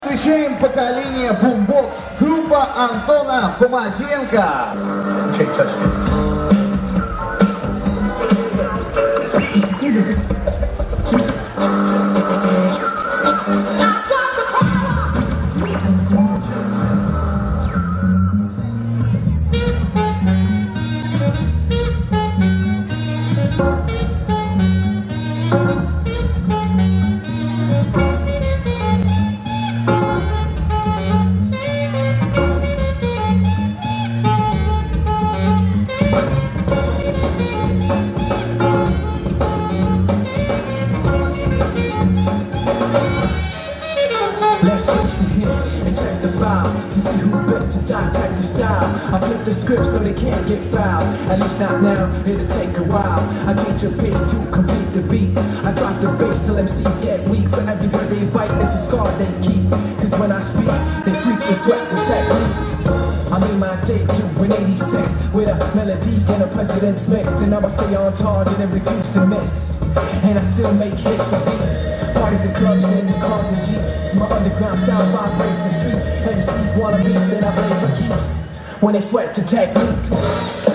Встречаем поколение Бумбокс, группа Антона Помазенко. Can't touch this. Let's trace the hit and check the file to see who bet to dissect the style. I flip the script so they can't get fouled. At least not now, it'll take a while. I change the pace to complete the beat. I drop the bass till MCs get weak. For every word they bite, it's a scar they keep. Cause when I speak, they freak to sweat the technique. I made my debut in '86 with a melody and a president's mix. And now I stay on target and refuse to miss. And I still make hits with beats. Parties and clubs and cars and jeeps. My underground style vibrates the streets. MCs wanna beef, then I play for keeps. When they sweat to technique.